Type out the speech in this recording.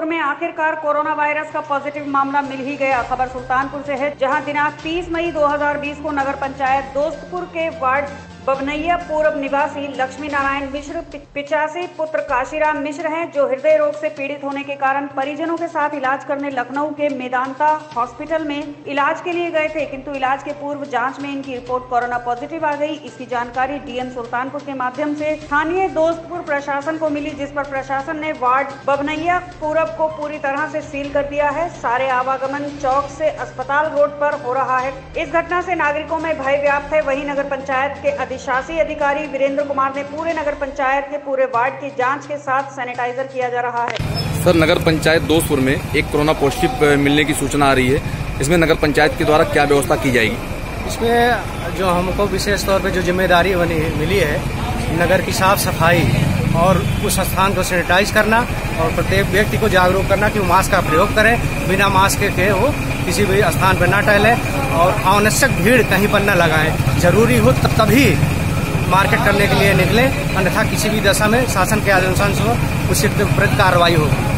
में आखिरकार corona virus का पॉजिटिव मामला मिल ही गया। खबर सुल्तानपुर से है, जहां दिनांक 30 मई 2020 को नगर पंचायत दोस्तपुर के वार्ड बबनैया पूर्व निवासी लक्ष्मी नारायण मिश्र 85 पुत्र काशीराम मिश्र हैं, जो हृदय रोग से पीड़ित होने के कारण परिजनों के साथ इलाज करने लखनऊ के मेदांता हॉस्पिटल में इलाज के लिए गए थे, किंतु इलाज के पूर्व जांच में इनकी रिपोर्ट कोरोना पॉजिटिव आ गई। इसकी जानकारी डीएम सुल्तानपुर के माध्यम से स्थानीय दोस्तपुर प्रशासन को मिली, जिस पर प्रशासन ने वार्ड बबनैया पूर्व को पूरी तरह से सील कर दिया है। सारे आवागमन चौक से अस्पताल रोड पर हो रहा है। इस घटना से नागरिकों में भय व्याप्त है। वहीं नगर पंचायत के शासी अधिकारी वीरेंद्र कुमार ने पूरे नगर पंचायत के पूरे वार्ड की जांच के साथ सैनिटाइजर किया जा रहा है। सर, नगर पंचायत दोस्तपुर में एक कोरोना पॉजिटिव मिलने की सूचना आ रही है, इसमें नगर पंचायत के द्वारा क्या व्यवस्था की जाएगी? इसमें जो हमको विशेष तौर पे जो जिम्मेदारी मिली है, नगर की साफ सफाई और उस स्थान को सैनिटाइज करना और प्रत्येक व्यक्ति को जागरूक करना कि वो मास्क का प्रयोग करें, बिना मास्क के वो किसी भी स्थान पर न टहले और अनावश्यक भीड़ कहीं पर न लगाएं। जरूरी हो तभी मार्केट करने के लिए निकलें, अन्यथा किसी भी दशा में शासन के आदेशानुसार उससे कार्रवाई होगी।